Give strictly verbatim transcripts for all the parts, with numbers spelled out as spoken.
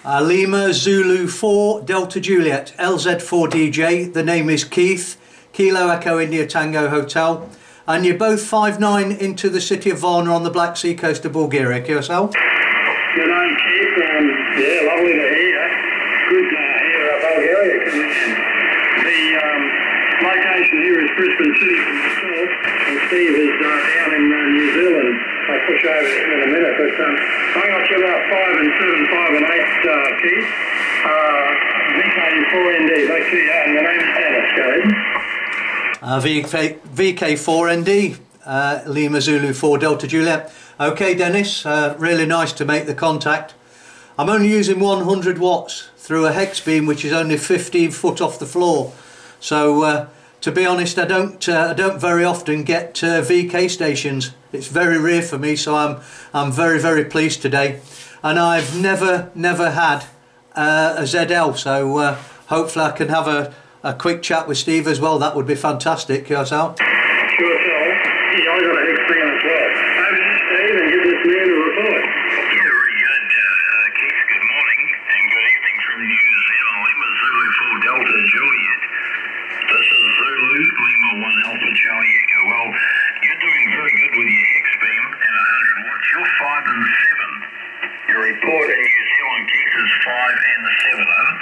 Uh, Lima Zulu four Delta Juliet L Z four D J. The name is Keith. Kilo Echo India Tango Hotel. And you're both five nine into the city of Varna on the Black Sea coast of Bulgaria, Q S O? Good day, Keith. Um, yeah, lovely to hear you. Good to hear uh, Bulgaria coming in. The um, location here is Brisbane City from the south, and Steve is uh, down in uh, New Zealand. I'll push over to him in a minute, but um, I got you about five and seven, five and eight, uh, Keith. Uh, V K four N D, back to you, and the name is Dennis. Go ahead. Uh, V K four N D, uh, Lima Zulu four Delta Juliet. Okay, Dennis, uh, really nice to make the contact. I'm only using one hundred watts through a hex beam which is only fifteen foot off the floor. So uh, to be honest, I don't uh, I don't very often get uh, V K stations. It's very rare for me, so I'm I'm very very pleased today. And I've never never had uh, a Z L, so uh, hopefully I can have a a quick chat with Steve as well. That would be fantastic, Q S L. Q S L? Yeah, I got a hex beam as well. Over to Steve and give this man a report. Yeah, very good. Uh, uh, Keith, good morning and good evening from New Zealand. Lima Zulu four Delta Juliet. This is Zulu, Lima one Alpha Charlie Echo. Well, you're doing very good with your hex beam and one hundred watts. You're five and seven. Your report in New Zealand, Keith, is five and seven, over.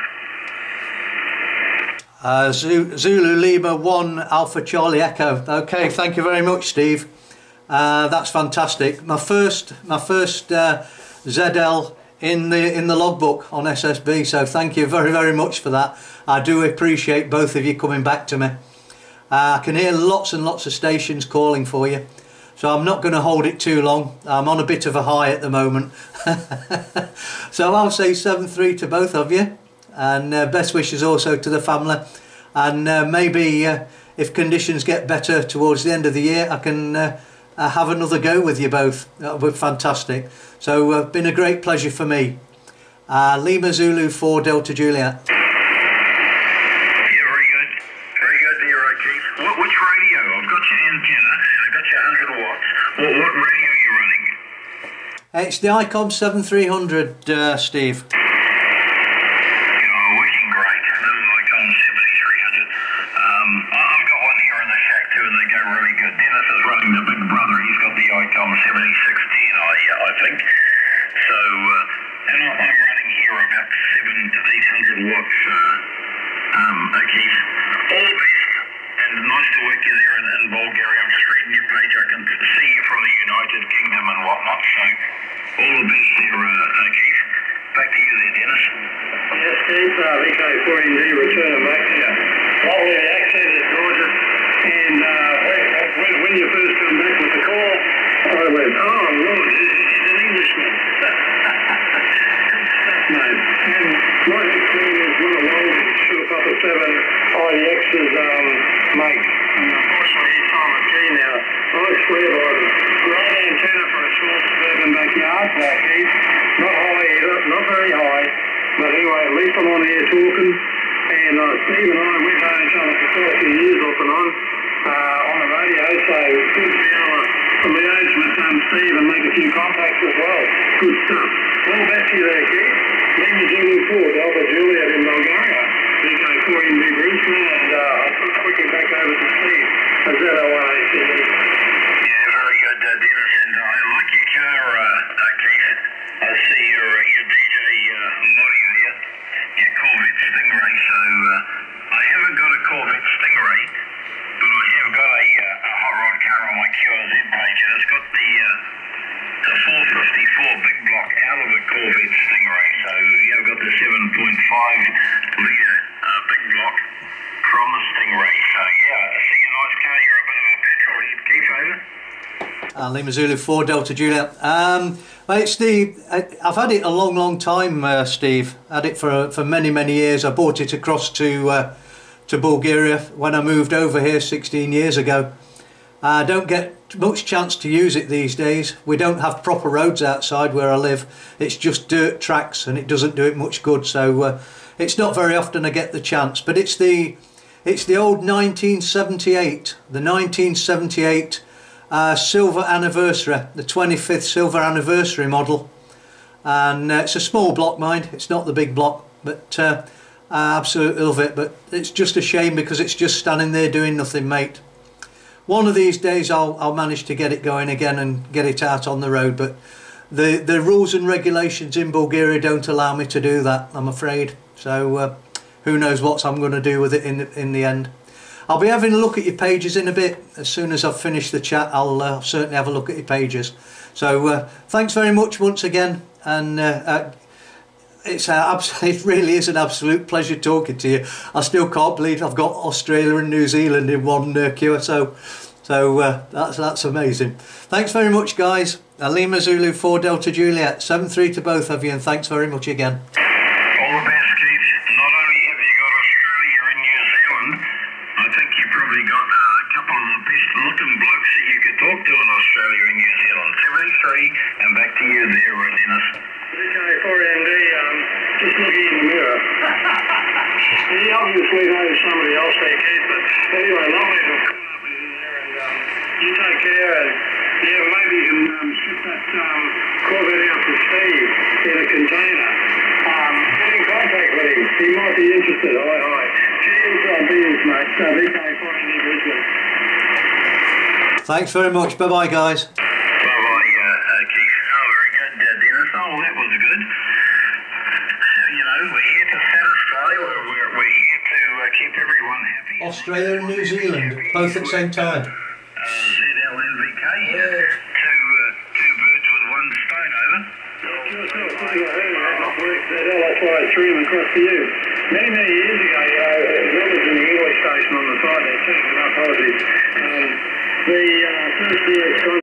Uh, Zulu Lima one Alpha Charlie Echo. Okay, thank you very much, Steve. Uh, that's fantastic. My first, my first uh, Z L in the in the logbook on S S B. So thank you very very much for that. I do appreciate both of you coming back to me. Uh, I can hear lots and lots of stations calling for you, so I'm not going to hold it too long. I'm on a bit of a high at the moment. So I'll say seven three to both of you. And uh, best wishes also to the family, and uh, maybe uh, if conditions get better towards the end of the year, I can uh, uh, have another go with you both. That would be fantastic. So uh, been a great pleasure for me. uh, Lima Zulu four Delta Juliet. Yeah, very good, very good there, uh, Keith. What, which radio? I've got your antenna and I've got your one hundred watts. What, what radio are you running? It's the ICOM seven three hundred, uh, Steve. V K four N D returning back to you. Lovely, the accent is gorgeous, and uh, when, when you first come back with the call, I went, oh Lord, he's an Englishman. Mate, and my next thing is one of Walden's Sugar Papa seven I D X's um, mate, and unfortunately he's time of G now. I swear by them. Great antenna for a small suburban backyard, like Keith. Not high either, not very high. But anyway, at least I'm on here talking, and uh, Steve and I, we've known each other for quite a few years off and on, uh, on the radio, so it's good to be able to liaise with um, Steve and make a few contacts as well. Good stuff. All back to you there, Keith. Lima Zulu four Delta Juliet in Bulgaria, V K four N D Brisbane, and uh, I'll put quickly back over to Steve, Z L one A C E. Yeah, very good, uh, Dennis, and I like your car, uh, uh, Keith. I see your, uh, your D J uh, Lottie there, your Corvette Stingray, so uh, I haven't got a Corvette Stingray, but I have got a, uh, a hot rod car on my Q S O page, and it's got the, uh, the four fifty-four big block out of a Corvette Stingray, so yeah, I've got the seven point five litre uh, big block from the Stingray, so yeah, I see a nice car, you're a bit of a petrol head, Keith, over. Uh, Lima Zulu four Delta Juliet. Um, well, Steve, I, I've had it a long, long time, uh, Steve. Had it for for many, many years. I bought it across to uh, to Bulgaria when I moved over here sixteen years ago. I uh, don't get much chance to use it these days. We don't have proper roads outside where I live. It's just dirt tracks, and it doesn't do it much good. So uh, it's not very often I get the chance. But it's the it's the old nineteen seventy-eight, the nineteen seventy-eight. Uh, silver anniversary, the twenty-fifth silver anniversary model, and uh, it's a small block, mind, it's not the big block, but uh, I absolutely love it. But it's just a shame because it's just standing there doing nothing, mate. One of these days I'll, I'll manage to get it going again and get it out on the road, but the, the rules and regulations in Bulgaria don't allow me to do that, I'm afraid. So uh, who knows what I'm going to do with it in the, in the end. I'll be having a look at your pages in a bit. As soon as I've finished the chat, I'll uh, certainly have a look at your pages. So uh, thanks very much once again, and uh, uh, it's uh, it really is an absolute pleasure talking to you. I still can't believe I've got Australia and New Zealand in one uh, Q S O. So uh, that's that's amazing. Thanks very much, guys. Lima Zulu four Delta Juliet, seven three to both of you, and thanks very much again. All the best, Keith. Not only have you got Australia and New Zealand, I think you probably got uh, a couple of the best looking blokes that you could talk to in Australia and New Zealand. seventy-three, and back to you there, uh, Dennis. V K four N D, um, just looking in the mirror. He obviously knows somebody else there, Keith, but anyway, lovely to have caught up with you there, and um, you take care, and yeah, maybe you can um, ship that um, Corvette out to Steve in a container. Um, get in contact with him, he might be interested. Aye, aye. Cheers, uh, beers, mate. Uh, V K four N D Brisbane. Thanks very much. Bye bye, guys. Bye-bye, uh, uh, Keith. Oh, very good, uh, Dennis. Oh, that was good. You know, we're here to satisfy, we're, we're, we're here to uh, keep everyone happy. Australia and New Zealand, both at the same time. Uh, Z L and V K, yeah. two, uh, two birds with one stone, over. Q S O, I heard that not worked. That L Z four J them across to you. Many, many years ago, you know, as well as in the English station on the side there, too, my apologies. Um, the uh, first year